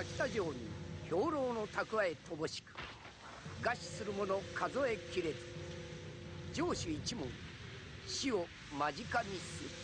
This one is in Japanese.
柿田城に兵糧の蓄え乏しく、餓死する者数えきれず、城主一門死を間近にす。